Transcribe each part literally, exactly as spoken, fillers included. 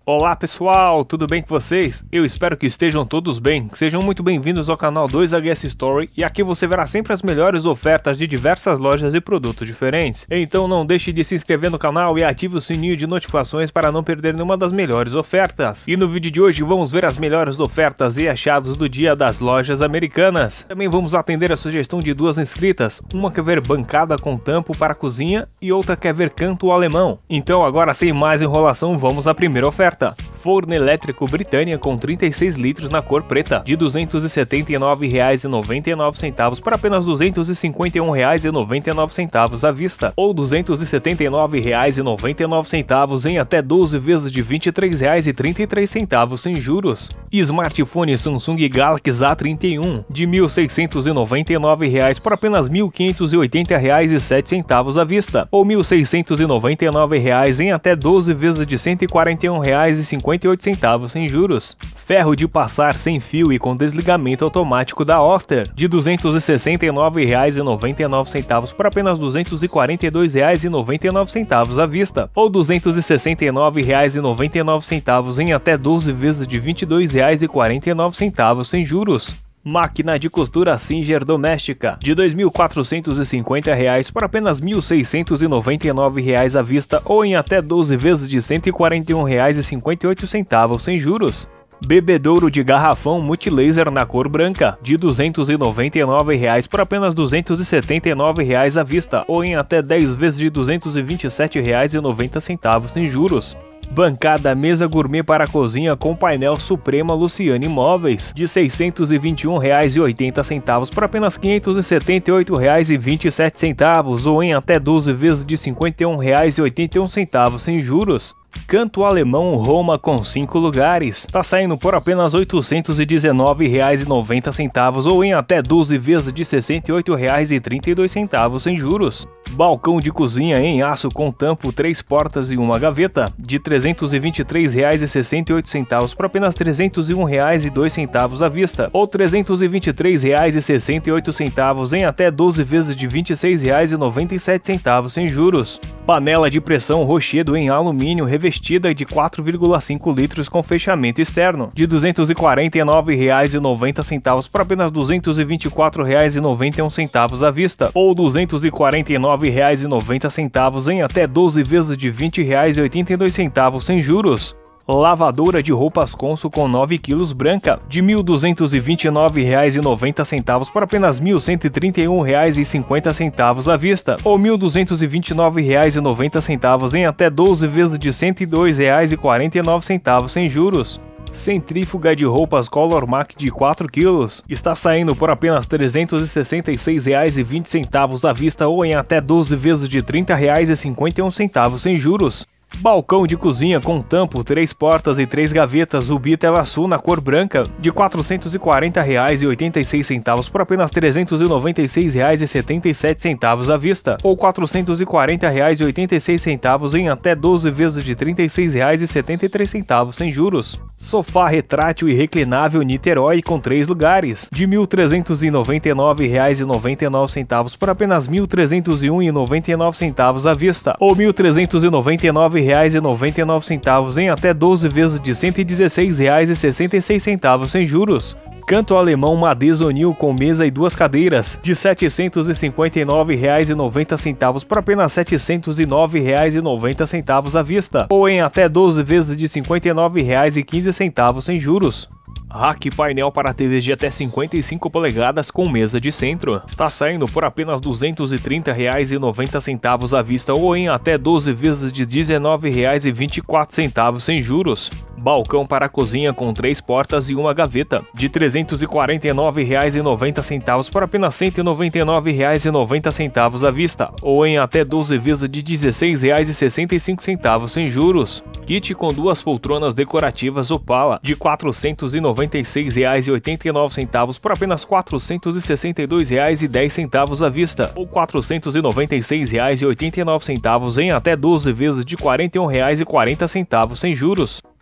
Olá pessoal, tudo bem com vocês? Eu espero que estejam todos bem. Sejam muito bem-vindos ao canal dois H S Story e aqui você verá sempre as melhores ofertas de diversas lojas e produtos diferentes. Então não deixe de se inscrever no canal e ative o sininho de notificações para não perder nenhuma das melhores ofertas. E no vídeo de hoje vamos ver as melhores ofertas e achados do dia das lojas americanas. Também vamos atender a sugestão de duas inscritas, uma quer ver bancada com tampo para a cozinha e outra quer ver canto alemão. Então agora sem mais enrolação vamos à primeira oferta. Forno elétrico Britânia com trinta e seis litros na cor preta, de duzentos e setenta e nove reais e noventa e nove centavos por apenas duzentos e cinquenta e um reais e noventa e nove centavos à vista, ou duzentos e setenta e nove reais e noventa e nove centavos em até doze vezes de vinte e três reais e trinta e três centavos sem juros. Smartphone Samsung Galaxy A trinta e um, de mil seiscentos e noventa e nove reais por apenas mil quinhentos e oitenta reais e sete centavos à vista, ou mil seiscentos e noventa e nove reais em até doze vezes de cento e quarenta e um reais e cinquenta e oito centavos sem juros. Ferro de passar sem fio e com desligamento automático da Oster, de duzentos e sessenta e nove reais e noventa e nove centavos por apenas duzentos e quarenta e dois reais e noventa e nove centavos à vista, ou duzentos e sessenta e nove reais e noventa e nove centavos em até doze vezes de vinte e dois reais e quarenta e nove centavos sem juros. Máquina de costura Singer doméstica, de dois mil quatrocentos e cinquenta reais por apenas mil seiscentos e noventa e nove reais à vista ou em até doze vezes de cento e quarenta e um reais e cinquenta e oito centavos sem juros. Bebedouro de garrafão multilaser na cor branca, de duzentos e noventa e nove reais por apenas duzentos e setenta e nove reais à vista ou em até dez vezes de duzentos e vinte e sete reais e noventa centavos sem juros. Bancada mesa gourmet para a cozinha com painel Suprema Luciane Móveis, de seiscentos e vinte e um reais e oitenta centavos por apenas quinhentos e setenta e oito reais e vinte e sete centavos ou em até doze vezes de cinquenta e um reais e oitenta e um centavos sem juros. Canto alemão Roma com cinco lugares, tá saindo por apenas oitocentos e dezenove reais e noventa centavos ou em até doze vezes de sessenta e oito reais e trinta e dois centavos sem juros. Balcão de cozinha em aço com tampo, três portas e uma gaveta, de trezentos e vinte e três reais e sessenta e oito centavos por apenas trezentos e um reais e dois centavos à vista, ou trezentos e vinte e três reais e sessenta e oito centavos em até doze vezes de vinte e seis reais e noventa e sete centavos sem juros. Panela de pressão Rochedo em alumínio revestida de quatro vírgula cinco litros com fechamento externo, de duzentos e quarenta e nove reais e noventa centavos por apenas duzentos e vinte e quatro reais e noventa e um centavos à vista, ou duzentos e quarenta e nove reais e noventa centavos em até doze vezes de vinte reais e oitenta e dois centavos sem juros. Lavadora de roupas Consul com nove quilos branca, de mil duzentos e vinte e nove reais e noventa centavos por apenas mil cento e trinta e um reais e cinquenta centavos à vista, ou mil duzentos e vinte e nove reais e noventa centavos em até doze vezes de cento e dois reais e quarenta e nove centavos sem juros. Centrífuga de roupas Color Mac de quatro quilos, está saindo por apenas trezentos e sessenta e seis reais e vinte centavos à vista ou em até doze vezes de trinta reais e cinquenta e um centavos sem juros. Balcão de cozinha com tampo, três portas e três gavetas Rubi Tela Sul na cor branca, de quatrocentos e quarenta reais e oitenta e seis centavos por apenas trezentos e noventa e seis reais e setenta e sete centavos à vista, ou quatrocentos e quarenta reais e oitenta e seis centavos em até doze vezes de trinta e seis reais e setenta e três centavos sem juros. Sofá retrátil e reclinável Niterói com três lugares, de mil trezentos e noventa e nove reais e noventa e nove centavos por apenas mil trezentos e um reais e noventa e nove centavos à vista, ou mil trezentos e noventa e nove reais e noventa e nove centavos em até doze vezes de cento e dezesseis reais e sessenta e seis centavos sem juros. Canto alemão Madesonil com mesa e duas cadeiras, de setecentos e cinquenta e nove reais e noventa centavos por apenas setecentos e nove reais e noventa centavos à vista, ou em até doze vezes de cinquenta e nove reais e quinze centavos sem juros. Rack painel para T Vs de até cinquenta e cinco polegadas com mesa de centro, está saindo por apenas duzentos e trinta reais e noventa centavos à vista ou em até doze vezes de dezenove reais e vinte e quatro centavos sem juros. Balcão para a cozinha com três portas e uma gaveta, de trezentos e quarenta e nove reais e noventa centavos por apenas cento e noventa e nove reais e noventa centavos à vista, ou em até doze vezes de dezesseis reais e sessenta e cinco centavos sem juros. Kit com duas poltronas decorativas Opala, de quatrocentos e noventa e seis reais e oitenta e nove centavos por apenas quatrocentos e sessenta e dois reais e dez centavos à vista, ou quatrocentos e noventa e seis reais e oitenta e nove centavos em até doze vezes de quarenta e um reais e quarenta centavos sem juros.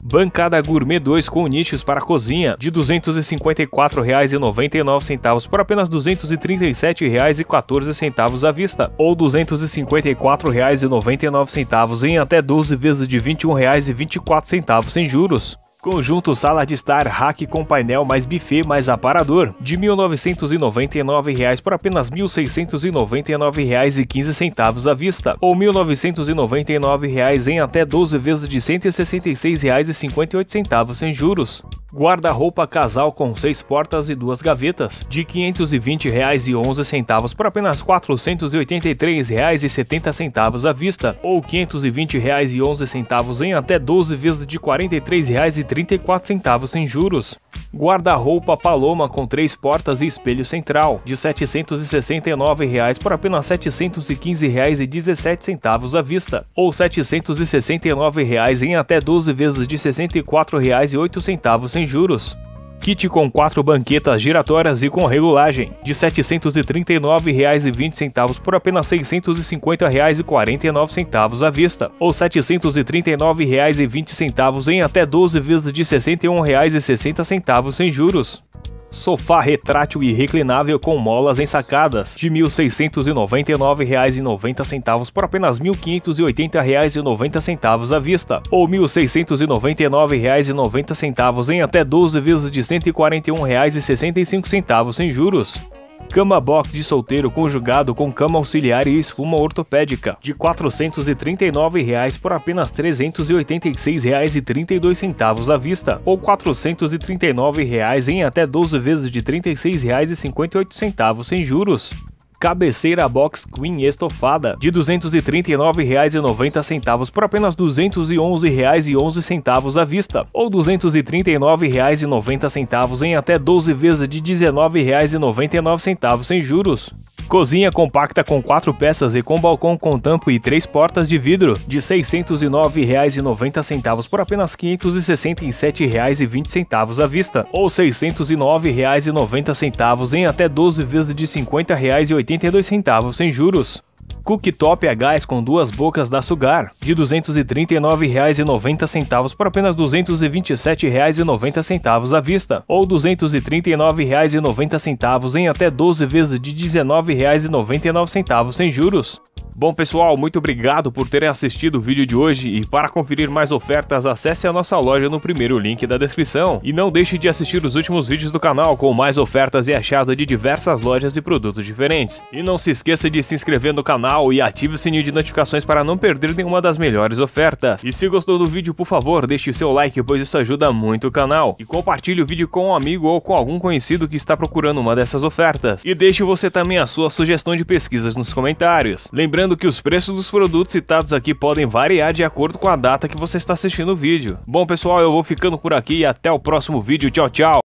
Bancada Gourmet dois com nichos para cozinha, de duzentos e cinquenta e quatro reais e noventa e nove centavos por apenas duzentos e trinta e sete reais e quatorze centavos à vista, ou duzentos e cinquenta e quatro reais e noventa e nove centavos em até doze vezes de vinte e um reais e vinte e quatro centavos sem juros. Conjunto Sala de Estar Rack com painel mais buffet mais aparador, de mil novecentos e noventa e nove reais por apenas mil seiscentos e noventa e nove reais e quinze centavos à vista, ou mil novecentos e noventa e nove reais em até doze vezes de cento e sessenta e seis reais e cinquenta e oito centavos sem juros. Guarda-roupa casal com seis portas e duas gavetas, de quinhentos e vinte reais e onze centavos por apenas quatrocentos e oitenta e três reais e setenta centavos à vista, ou quinhentos e vinte reais e onze centavos em até doze vezes de quarenta e três reais e trinta e quatro centavos sem juros. Guarda-roupa Paloma com três portas e espelho central, de setecentos e sessenta e nove reais por apenas setecentos e quinze reais e dezessete centavos à vista, ou setecentos e sessenta e nove reais em até doze vezes de sessenta e quatro reais e oito centavos sem juros. Kit com quatro banquetas giratórias e com regulagem, de setecentos e trinta e nove reais e vinte centavos por apenas seiscentos e cinquenta reais e quarenta e nove centavos à vista, ou setecentos e trinta e nove reais e vinte centavos em até doze vezes de sessenta e um reais e sessenta centavos sem juros. Sofá retrátil e reclinável com molas ensacadas, de mil seiscentos e noventa e nove reais e noventa centavos por apenas mil quinhentos e oitenta reais e noventa centavos à vista, ou mil seiscentos e noventa e nove reais e noventa centavos em até doze vezes de cento e quarenta e um reais e sessenta e cinco centavos sem juros. Cama box de solteiro conjugado com cama auxiliar e espuma ortopédica, de quatrocentos e trinta e nove reais por apenas trezentos e oitenta e seis reais e trinta e dois centavos à vista, ou quatrocentos e trinta e nove reais em até doze vezes de trinta e seis reais e cinquenta e oito centavos sem juros. Cabeceira box queen estofada, de duzentos e trinta e nove reais e noventa centavos por apenas duzentos e onze reais e onze centavos à vista, ou duzentos e trinta e nove reais e noventa centavos em até doze vezes de dezenove reais e noventa e nove centavos sem juros. Cozinha compacta com quatro peças e com balcão com tampo e três portas de vidro, de seiscentos e nove reais e noventa centavos por apenas quinhentos e sessenta e sete reais e vinte centavos à vista, ou seiscentos e nove reais e noventa centavos em até doze vezes de cinquenta reais e oitenta e dois centavos sem juros. Cooktop a gás com duas bocas da Sugar, de duzentos e trinta e nove reais e noventa centavos por apenas duzentos e vinte e sete reais e noventa centavos à vista, ou duzentos e trinta e nove reais e noventa centavos em até doze vezes de dezenove reais e noventa e nove centavos sem juros. Bom pessoal, muito obrigado por terem assistido o vídeo de hoje e para conferir mais ofertas acesse a nossa loja no primeiro link da descrição. E não deixe de assistir os últimos vídeos do canal com mais ofertas e achado de diversas lojas e produtos diferentes. E não se esqueça de se inscrever no canal e ative o sininho de notificações para não perder nenhuma das melhores ofertas. E se gostou do vídeo, por favor, deixe seu like, pois isso ajuda muito o canal. E compartilhe o vídeo com um amigo ou com algum conhecido que está procurando uma dessas ofertas. E deixe você também a sua sugestão de pesquisas nos comentários. Lembrando que os preços dos produtos citados aqui podem variar de acordo com a data que você está assistindo o vídeo. Bom pessoal, eu vou ficando por aqui e até o próximo vídeo. Tchau, tchau!